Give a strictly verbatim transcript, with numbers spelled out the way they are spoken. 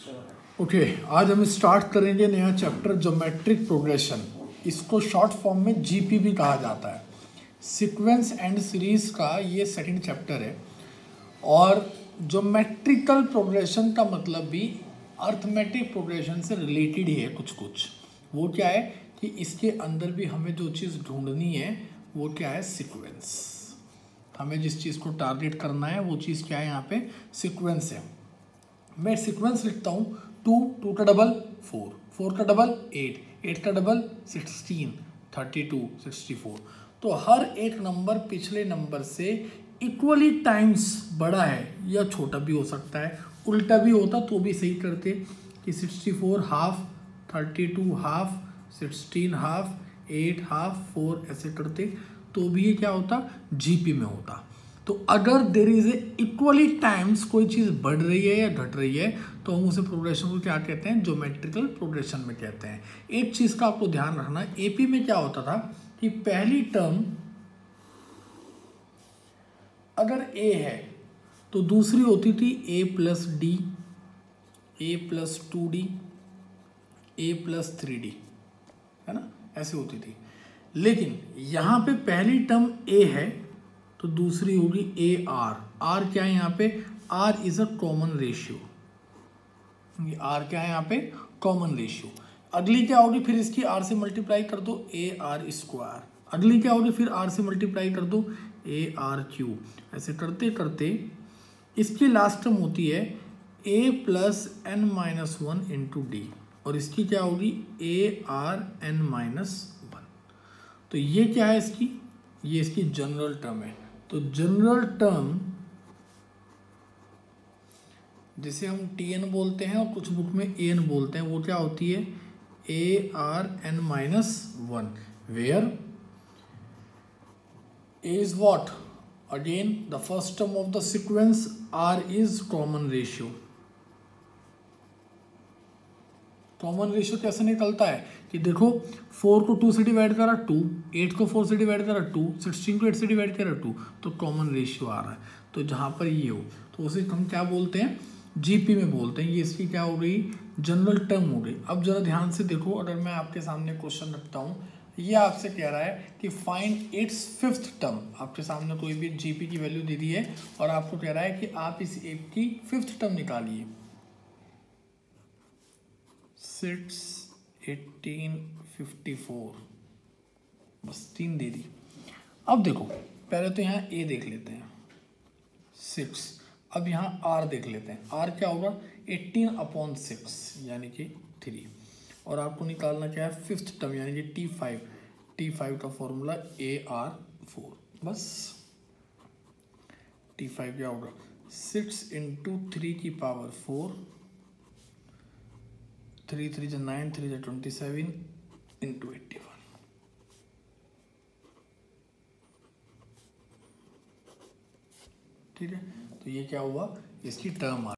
Okay okay, आज हम start करेंगे नया चैप्टर ज्योमेट्रिक प्रोग्रेशन। इसको शॉर्ट फॉर्म में जीपी भी कहा जाता है। सीक्वेंस एंड सीरीज का ये सेकंड चैप्टर है और ज्योमेट्रिकल प्रोग्रेशन का मतलब भी अर्थमेटिक प्रोग्रेशन से रिलेटेड ही है कुछ कुछ। वो क्या है कि इसके अंदर भी हमें जो चीज़ ढूंढनी है वो क्या है, सीक्वेंस। हमें जिस चीज़ को टारगेट करना है वो चीज़ क्या है, यहाँ पे सीक्वेंस है। मैं सीक्वेंस लिखता हूँ, टू टू का डबल फोर, फोर का डबल एट, एट का double sixteen, thirty two, sixty four. तो हर एक नंबर पिछले नंबर से इक्वली टाइम्स बड़ा है या छोटा भी हो सकता है। उल्टा भी होता तो भी सही करते कि sixty four half, thirty two half, sixteen half, eight half, four ऐसे करते तो भी ये क्या होता, जीपी में होता। तो अगर there is a equally times कोई चीज़ बढ़ रही है या घट रही है तो हम उसे प्रोग्रेशन को क्या कहते हैं, ज्योमेट्रिकल प्रोग्रेशन में कहते हैं। एक चीज़ का आपको ध्यान रखना, एपी में क्या होता था कि पहली टर्म अगर ए है तो दूसरी होती थी a plus d, a plus two d, a plus three d, है ना, ऐसे होती थी। लेकिन यहाँ पे पहली टर्म ए है तो दूसरी होगी ए आर। आर क्या है यहाँ पे, r is a common ratio. R क्या है यहाँ पे, कॉमन रेशियो। अगली क्या होगी, फिर इसकी आर से मल्टीप्लाई कर दो, ए आर स्क्वायर। अगली क्या होगी, फिर आर से मल्टीप्लाई कर दो, ए आर क्यू। ऐसे करते करते इसकी लास्ट टर्म होती है a plus n minus one into d, और इसकी क्या होगी, a r n minus one. तो ये क्या है इसकी, ये इसकी जनरल टर्म है। तो जनरल टर्म जिसे हम टी एन बोलते हैं और कुछ बुक में ए एन बोलते हैं, वो क्या होती है, a r n minus one, where a is what, again the first term of the sequence, r is common ratio. Common ratio कैसे निकलता है कि देखो, फोर को टू से डिवाइड करा टू, एट को फोर से डिवाइड करा टू, सिक्सटीन को एट से डिवाइड करा टू, तो कॉमन रेशियो आ रहा है। तो जहाँ पर ये हो तो उसे हम क्या बोलते हैं, जीपी में बोलते हैं। ये इसकी क्या हो गई, जनरल टर्म हो गई। अब जरा ध्यान से देखो, अगर मैं आपके सामने क्वेश्चन रखता हूँ, ये आपसे कह रहा है कि फाइंड इट्स फिफ्थ टर्म। आपके सामने कोई भी जीपी की वैल्यू दे दी है और आपको कह रहा है कि आप इस एप की फिफ्थ टर्म निकालिए। सिक्स, एटीन, फिफ्टी फोर, बस तीन दे दी। अब देखो, पहले तो यहाँ ए देख लेते हैं, सिक्स। अब यहाँ आर देख लेते हैं, आर क्या होगा, एटीन अपॉन सिक्स यानी कि थ्री। और आपको निकालना क्या है, फिफ्थ टर्म यानी कि टी फाइव। टी फाइव का फॉर्मूला ए आर फोर, बस। टी फाइव क्या होगा, सिक्स इंटू थ्री की पावर फोर, थ्री थ्री जो नाइन, थ्री जो twenty seven into eighty one. ठीक है, तो ये क्या हुआ, इसकी टर्म आ